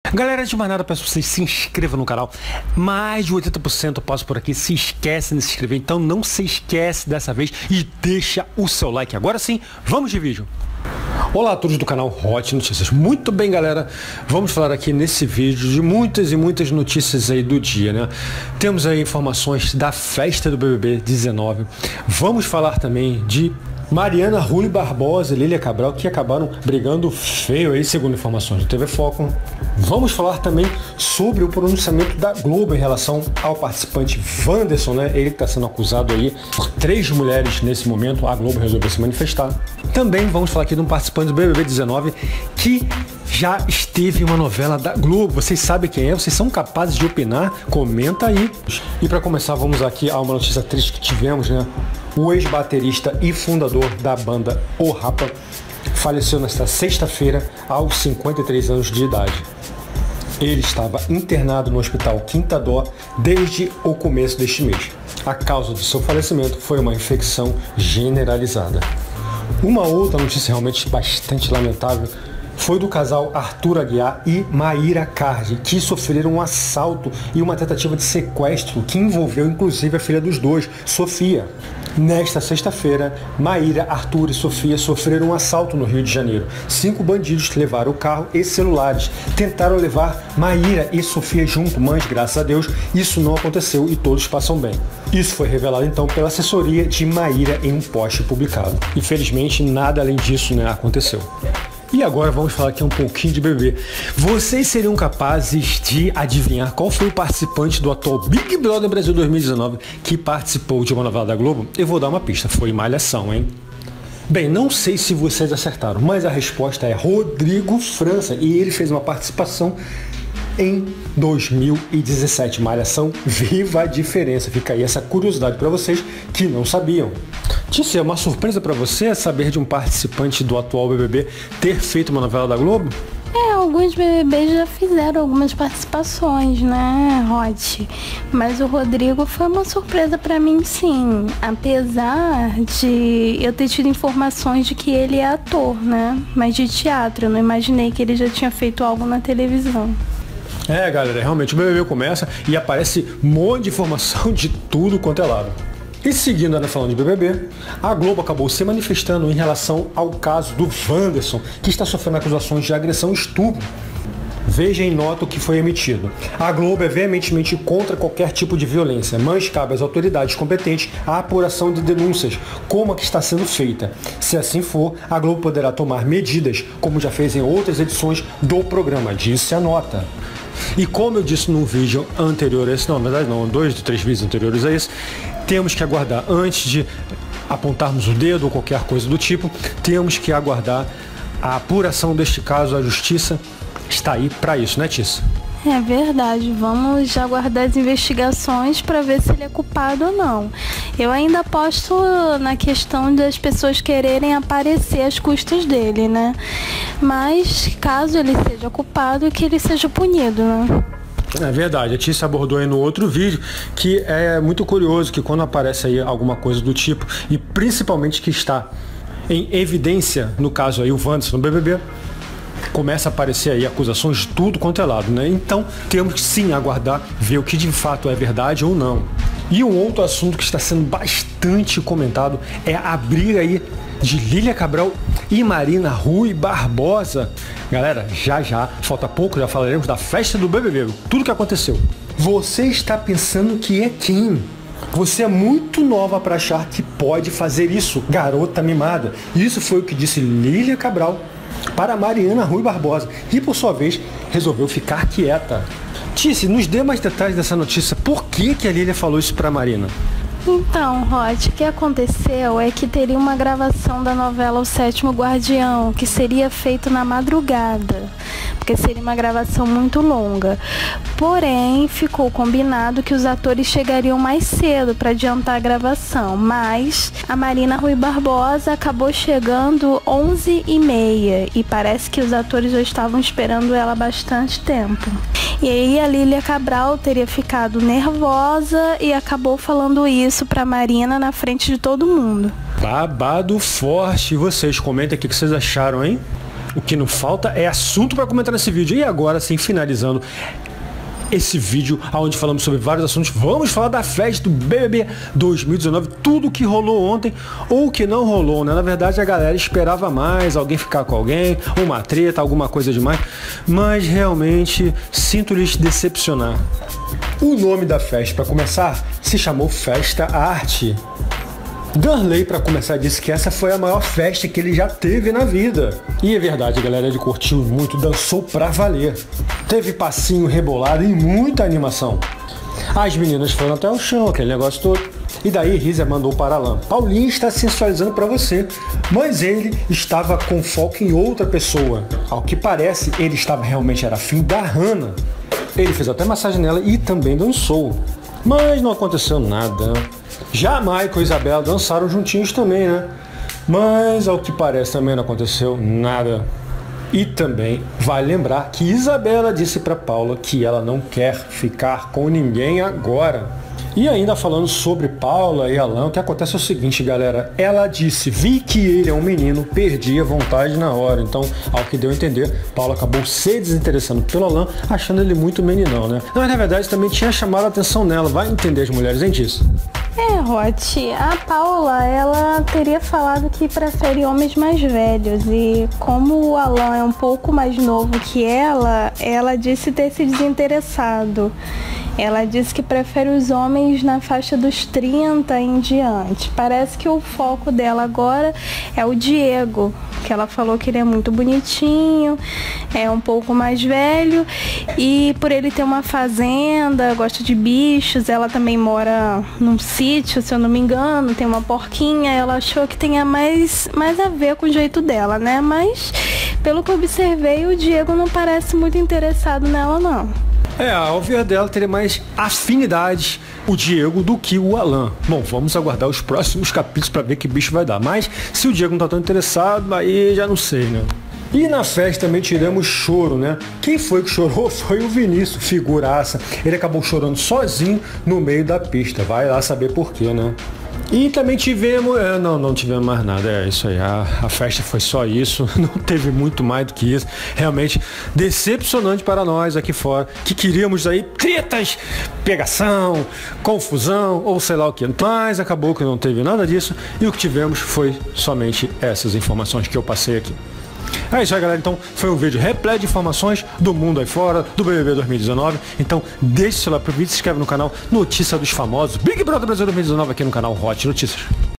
Galera, de mais nada, peço que vocês se inscrevam no canal. Mais de 80% eu passo por aqui, se esquece de se inscrever, então não se esquece dessa vez e deixa o seu like. Agora sim, vamos de vídeo. Olá a todos do canal Hot Notícias. Muito bem, galera, vamos falar aqui nesse vídeo de muitas e muitas notícias aí do dia, né? Temos aí informações da festa do BBB 19. Vamos falar também de Mariana Rui Barbosa e Lília Cabral, que acabaram brigando feio aí, segundo informações do TV Foco. Vamos falar também sobre o pronunciamento da Globo em relação ao participante Wanderson, né? Ele que está sendo acusado aí por 3 mulheres nesse momento. A Globo resolveu se manifestar. Também vamos falar aqui de um participante do BBB 19 que já esteve em uma novela da Globo. Vocês sabem quem é? Vocês são capazes de opinar? Comenta aí. E para começar, vamos aqui a uma notícia triste que tivemos, né? O ex-baterista e fundador da banda O Rapa faleceu nesta sexta-feira aos 53 anos de idade. Ele estava internado no Hospital Quinta Dó desde o começo deste mês. A causa do seu falecimento foi uma infecção generalizada. Uma outra notícia realmente bastante lamentável foi do casal Arthur Aguiar e Maíra Cardi, que sofreram um assalto e uma tentativa de sequestro que envolveu inclusive a filha dos dois, Sofia. Nesta sexta-feira, Maíra, Arthur e Sofia sofreram um assalto no Rio de Janeiro. 5 bandidos levaram o carro e celulares. Tentaram levar Maíra e Sofia junto, mas graças a Deus isso não aconteceu e todos passam bem. Isso foi revelado então pela assessoria de Maíra em um post publicado. Infelizmente nada além disso, né, aconteceu. E agora vamos falar aqui um pouquinho de BBB. Vocês seriam capazes de adivinhar qual foi o participante do atual Big Brother Brasil 2019 que participou de uma novela da Globo? Eu vou dar uma pista, foi Malhação, hein? Bem, não sei se vocês acertaram, mas a resposta é Rodrigo França, e ele fez uma participação em 2017. Malhação, viva a diferença. Fica aí essa curiosidade para vocês que não sabiam. Tícia, é uma surpresa para você saber de um participante do atual BBB ter feito uma novela da Globo? Alguns BBBs já fizeram algumas participações, né, Hot? Mas o Rodrigo foi uma surpresa para mim, sim. Apesar de eu ter tido informações de que ele é ator, né? Mas de teatro, eu não imaginei que ele já tinha feito algo na televisão. É, galera, realmente o BBB começa e aparece um monte de informação de tudo quanto é lado. E seguindo, ainda falando de BBB, a Globo acabou se manifestando em relação ao caso do Wanderson, que está sofrendo acusações de agressão e estupro. Veja em nota o que foi emitido. A Globo é veementemente contra qualquer tipo de violência, mas cabe às autoridades competentes a apuração de denúncias, como a que está sendo feita. Se assim for, a Globo poderá tomar medidas, como já fez em outras edições do programa, disse a nota. E como eu disse num vídeo anterior a esse, não, na verdade não, 2 de 3 vídeos anteriores a esse, temos que aguardar, antes de apontarmos o dedo ou qualquer coisa do tipo, temos que aguardar a apuração deste caso. A justiça está aí para isso, né, Tícia? É verdade, vamos aguardar as investigações para ver se ele é culpado ou não. Eu ainda aposto na questão das pessoas quererem aparecer às custas dele, né? Mas caso ele seja culpado, que ele seja punido, né? É verdade, a Tícia abordou aí no outro vídeo que é muito curioso que quando aparece aí alguma coisa do tipo, e principalmente que está em evidência, no caso aí o Wanderson no BBB, começa a aparecer aí acusações de tudo quanto é lado, né? Então temos que sim aguardar, ver o que de fato é verdade ou não. E um outro assunto que está sendo bastante comentado é a briga aí de Lília Cabral e Marina Rui Barbosa. Galera, já, falta pouco, já falaremos da festa do BBB, tudo que aconteceu. Você está pensando que é quem? Você é muito nova para achar que pode fazer isso, garota mimada. Isso foi o que disse Lília Cabral para Mariana Rui Barbosa, e por sua vez resolveu ficar quieta. Tícia, nos dê mais detalhes dessa notícia. Por que a Lília falou isso para Marina? Então, Rod, o que aconteceu é que teria uma gravação da novela O Sétimo Guardião, que seria feito na madrugada, porque seria uma gravação muito longa. Porém, ficou combinado que os atores chegariam mais cedo para adiantar a gravação, mas a Marina Rui Barbosa acabou chegando 11h30 e parece que os atores já estavam esperando ela há bastante tempo. E aí a Lília Cabral teria ficado nervosa e acabou falando isso pra Marina na frente de todo mundo. Babado forte. E vocês, comentem aqui o que vocês acharam, hein? O que não falta é assunto para comentar nesse vídeo. E agora sim, finalizando esse vídeo onde falamos sobre vários assuntos, vamos falar da festa do BBB 2019, tudo que rolou ontem ou que não rolou, né? Na verdade a galera esperava mais, alguém ficar com alguém, uma treta, alguma coisa demais, mas realmente sinto lhes decepcionar. O nome da festa, para começar, se chamou Festa Arte. Darley, para começar, disse que essa foi a maior festa que ele já teve na vida. E é verdade, a galera, ele curtiu muito, dançou pra valer. Teve passinho rebolado e muita animação. As meninas foram até o chão, aquele negócio todo. E daí Rizia mandou para Alan: Paulinho está sensualizando para você. Mas ele estava com foco em outra pessoa. Ao que parece, ele estava realmente afim da Hannah. Ele fez até massagem nela e também dançou. Mas não aconteceu nada. Já Michael e Isabela dançaram juntinhos também, né? Mas ao que parece também não aconteceu nada. E também vai lembrar que Isabela disse para Paula que ela não quer ficar com ninguém agora. E ainda falando sobre Paula e Alan, o que acontece é o seguinte, galera. Ela disse: vi que ele é um menino, perdi a vontade na hora. Então, ao que deu a entender, Paula acabou se desinteressando pelo Alan, achando ele muito meninão, né? Mas na verdade também tinha chamado a atenção nela. Vai entender as mulheres, hein, disso? Rod, a Paula, ela teria falado que prefere homens mais velhos e como o Alan é um pouco mais novo que ela disse ter se desinteressado. Ela disse que prefere os homens na faixa dos 30 em diante. Parece que o foco dela agora é o Diego, que ela falou que ele é muito bonitinho, é um pouco mais velho e por ele ter uma fazenda, gosta de bichos, ela também mora num sítio, se eu não me engano, tem uma porquinha, ela achou que tenha mais a ver com o jeito dela, né? Mas pelo que eu observei, o Diego não parece muito interessado nela, não. Ao ver dela, teria mais afinidade o Diego do que o Alan. Bom, vamos aguardar os próximos capítulos para ver que bicho vai dar. Mas se o Diego não tá tão interessado, aí já não sei, né? E na festa também tivemos choro, né? Quem foi que chorou foi o Vinícius, figuraça. Ele acabou chorando sozinho no meio da pista. Vai lá saber por quê, né? E também tivemos... não tivemos mais nada, é isso aí, a festa foi só isso, não teve muito mais do que isso, realmente decepcionante para nós aqui fora, que queríamos aí tretas, pegação, confusão, ou sei lá o que, mas acabou que não teve nada disso, e o que tivemos foi somente essas informações que eu passei aqui. É isso aí, galera, então foi um vídeo repleto de informações do mundo aí fora, do BBB 2019, então deixe o seu like pro vídeo, se inscreve no canal Notícia dos Famosos, Big Brother Brasil 2019 aqui no canal Hot Notícias.